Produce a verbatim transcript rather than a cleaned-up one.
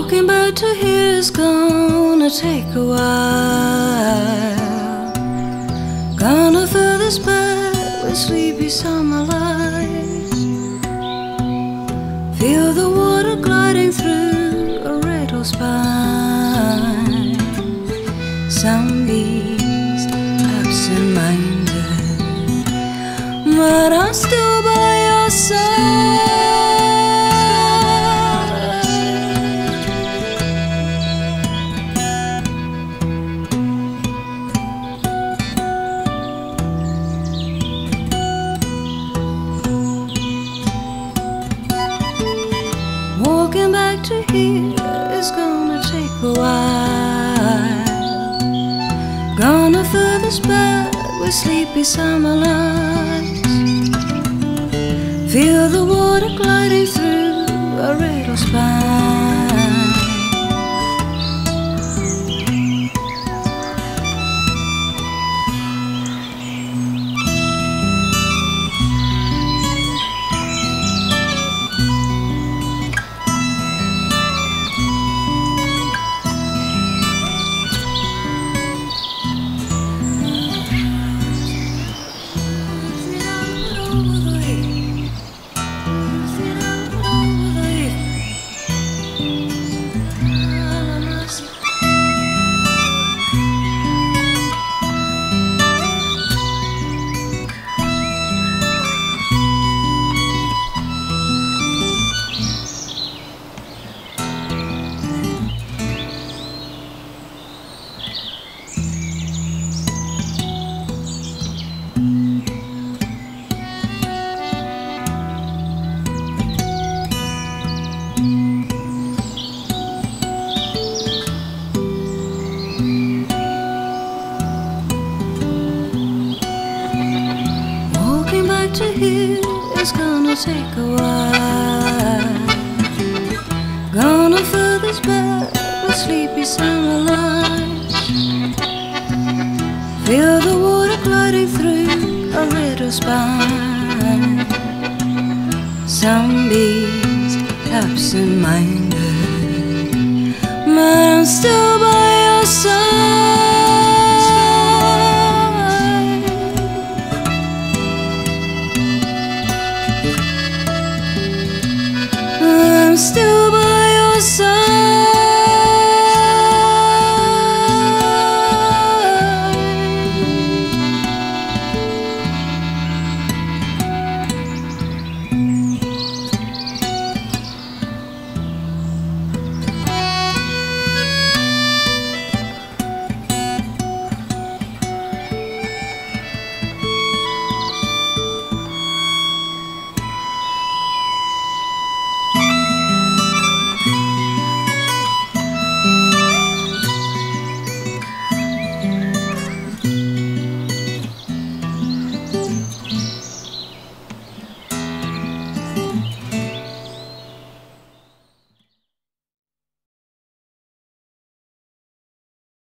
Walking back to here is gonna take a while. Gonna fill this bed with sleepy summer lights. Feel the water gliding through a rattle spine. Zombies absent-minded, but I'm still by your side. Walking back to here is gonna take a while. Gonna fill this bed with sleepy summer lights. Feel the water gliding through a rattle spine. To here is gonna take a while. Gonna fill this bed with sleepy summer lights. Feel the water gliding through a little spine. Zombies absent-minded, but I'm still by your side. Still by your side.